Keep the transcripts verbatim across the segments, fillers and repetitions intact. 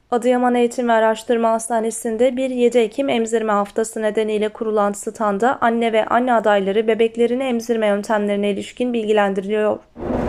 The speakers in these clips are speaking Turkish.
Adıyaman Eğitim ve Araştırma Hastanesi'nde bir yedi Ekim emzirme haftası nedeniyle kurulan standa anne ve anne adayları bebeklerini emzirme yöntemlerine ilişkin bilgilendiriliyor.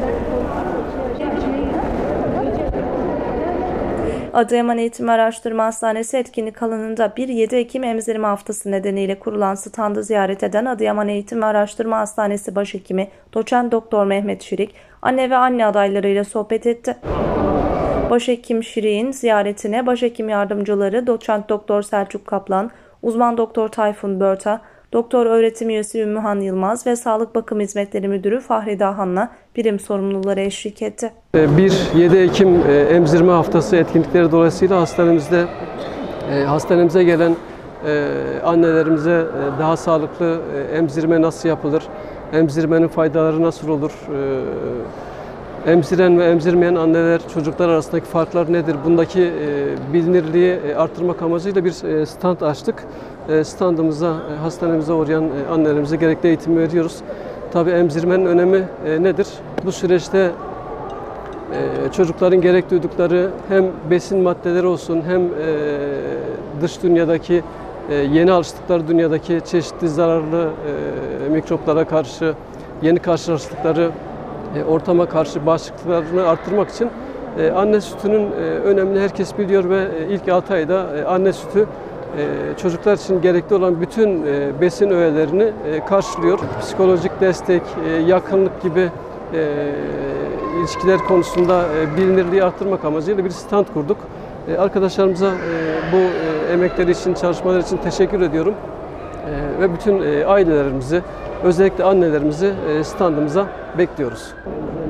Adıyaman Eğitim ve Araştırma Hastanesi etkinlik alanında bir yedi Ekim emzirme haftası nedeniyle kurulan standı ziyaret eden Adıyaman Eğitim ve Araştırma Hastanesi Başhekimi Doçent Doktor Mehmet Şirik, anne ve anne adaylarıyla sohbet etti. Başhekim Şirik'in ziyaretine başhekim yardımcıları Doçent Doktor Selçuk Kaplan, uzman Doktor Tayfun Börta, Doktor Öğretim Üyesi Ümmühan Yılmaz ve Sağlık Bakım Hizmetleri Müdürü Fahri Dahan'la birim sorumluları eşlik etti. bir yedi Ekim emzirme haftası etkinlikleri dolayısıyla hastanemizde hastanemize gelen annelerimize daha sağlıklı emzirme nasıl yapılır, emzirmenin faydaları nasıl olur, emziren ve emzirmeyen anneler, çocuklar arasındaki farklar nedir? Bundaki e, bilinirliği e, arttırmak amacıyla bir e, stand açtık. E, standımıza, e, hastanemize uğrayan e, annelerimize gerekli eğitimi veriyoruz. Tabii emzirmenin önemi e, nedir? Bu süreçte e, çocukların gerek duydukları hem besin maddeleri olsun hem e, dış dünyadaki e, yeni alıştıkları dünyadaki çeşitli zararlı e, mikroplara karşı yeni karşılaştıkları ortama karşı bağışıklıklarını arttırmak için anne sütünün önemini herkes biliyor ve ilk altı ayda anne sütü çocuklar için gerekli olan bütün besin öğelerini karşılıyor. Psikolojik destek, yakınlık gibi ilişkiler konusunda bilinirliği arttırmak amacıyla bir stand kurduk. Arkadaşlarımıza bu emekleri için, çalışmalar için teşekkür ediyorum. Ve bütün ailelerimizi, özellikle annelerimizi standımıza bekliyoruz.